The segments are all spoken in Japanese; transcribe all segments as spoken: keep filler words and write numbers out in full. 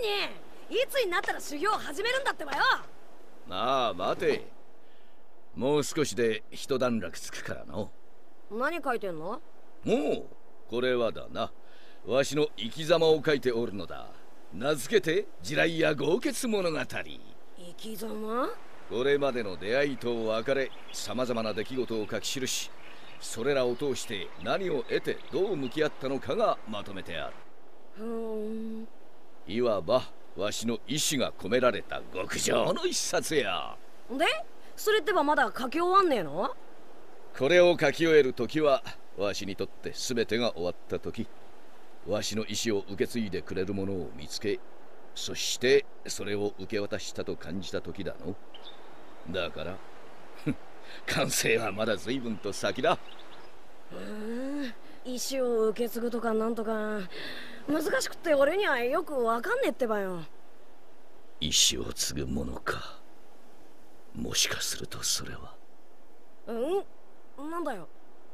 にいつになったら修行を始めるんだってばよ。 なあ待て、もう少しで一段落つくからの。 何書いてんの？ もうこれはだな、わしの生き様を書いておるのだ。名付けて地雷や豪傑物語。 生き様？ これまでの出会いと別れ、さまざまな出来事を書き記し、それらを通して何を得てどう向き合ったのかがまとめてある。 ふーん。 いわばわしの意志が込められた極上の一冊や。 でそれってばまだ書き終わんねえの？ これを書き終える時はわしにとって全てが終わった時、わしの意志を受け継いでくれるものを見つけ、そしてそれを受け渡したと感じた時だの。だから完成はまだ随分と先だ。 うーん、意志を受け継ぐとかなんとか難しくって俺にはよくわかんねえってばよ。 意志を継ぐものか。もしかするとそれは。 うん？なんだよ。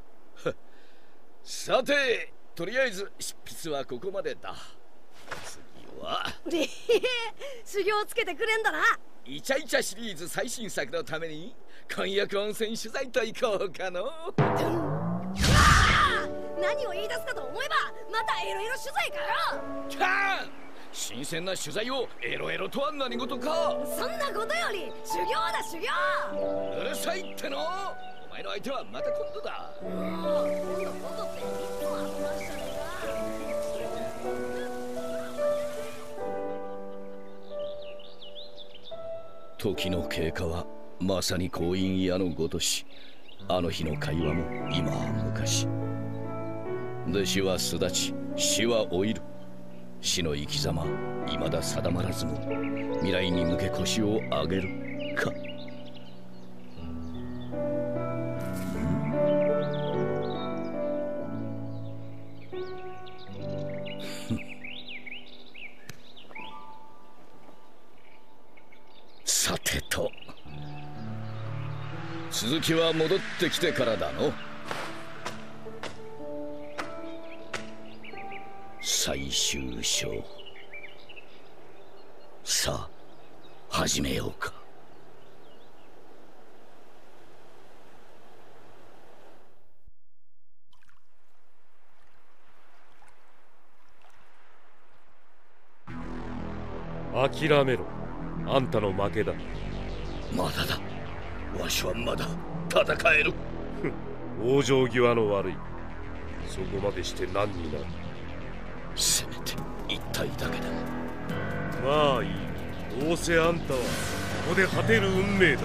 さて、とりあえず執筆はここまでだ。次は修行をつけてくれんだな。 イチャイチャシリーズ最新作のために混浴温泉取材と行こうかの。 何を言い出すかと思えばまたエロエロ取材かよ。 キャーン！新鮮な取材をエロエロとは何事か。 そんなことより修行だ修行。 うるさいっての。お前の相手はまた今度だ。 もう今度今度っていつも話したのか。 時の経過はまさに婚姻屋のごとし、あの日の会話も今は昔。弟子は巣立ち、死は老いる。死の生き様未だ定まらずも、未来に向け腰を上げるか。さてと、続きは戻ってきてからだの。最終章。さあ始めようか。 諦めろ。あんたの負けだ。 まだだ。わしはまだ戦える。 往生際の悪い。そこまでして何になる。 せめて一体だけだ。 まあいい。どうせあんたはここで果てる運命だ。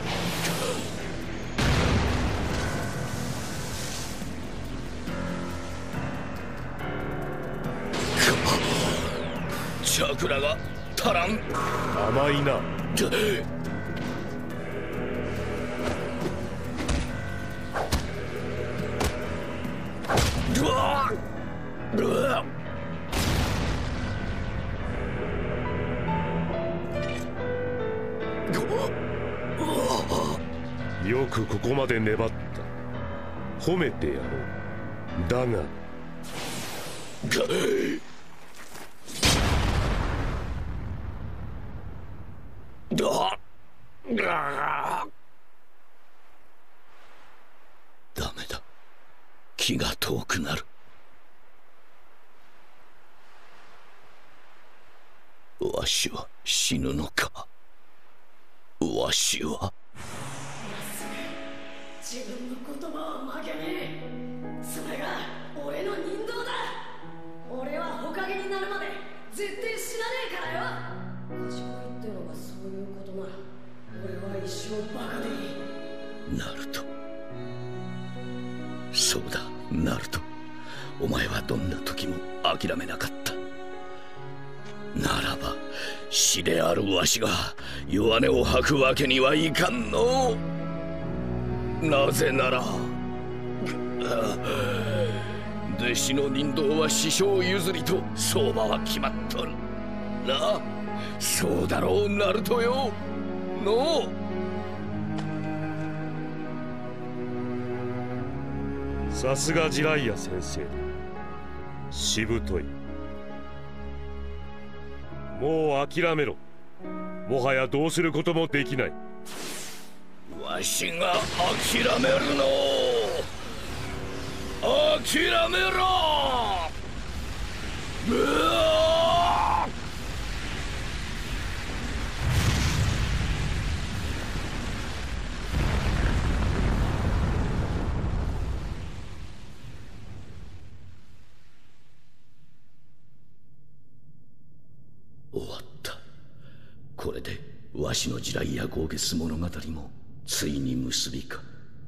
チャクラが足らん。 甘いな。 うわっうわっよくここまで粘った。褒めてやろう。だがダメだ。気が遠くなる。わしは死ぬのか。わしは自分の言葉を曲げねえ。それが俺の人道だ。俺はほかげになるまで絶対死なねえからよ。賢いってのがそういうことなら俺は一生バカでいい。 ナルト。そうだナルト、お前はどんな時も諦めなかった。ならば死であるわしが弱音を吐くわけにはいかんの。なぜなら弟子の人道は師匠譲りと相場は決まっとる。なあ、そうだろうナルトよ。のう。 さすがジライア先生だ。しぶとい。 もう諦めろ。もはやどうすることもできない。 わしが諦めるの諦めろ。うわ終わった。これでわしの地雷や豪傑物語もついに結びか。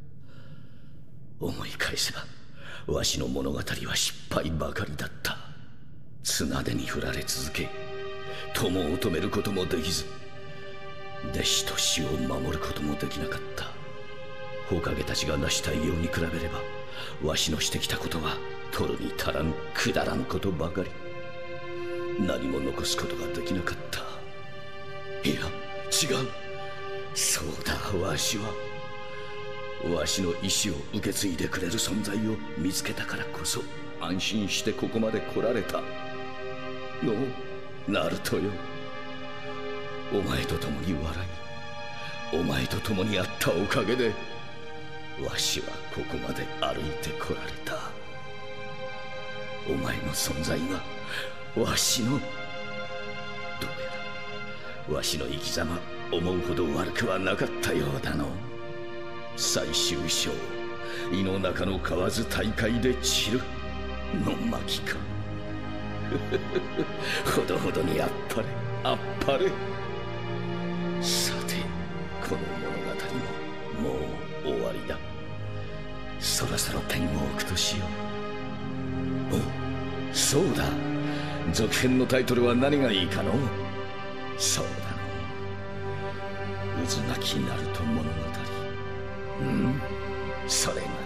思い返せばわしの物語は失敗ばかりだった。綱手に振られ続け、友を止めることもできず、弟子と死を守ることもできなかった。火影たちが成した偉業に比べれば、わしのしてきたことは取るに足らぬくだらぬことばかり。何も残すことができなかった。いや違う、そうだ、わしはわしの意志を受け継いでくれる存在を見つけたからこそ安心してここまで来られたのナルトよ。お前と共に笑い、お前と共にあったおかげでわしはここまで歩いてこられた。お前の存在がわしの、どうやらわしの生き様思うほど悪くはなかったようだの。最終章、胃の中の蛙大会で散るの巻か。ほどほどにあっぱれあっぱれ。さてこの物語ももう終わりだ。そろそろペンを置くとしよう。お、そうだ、続編のタイトルは何がいいかの。そうだの、渦巻きナルト物語。うん、それが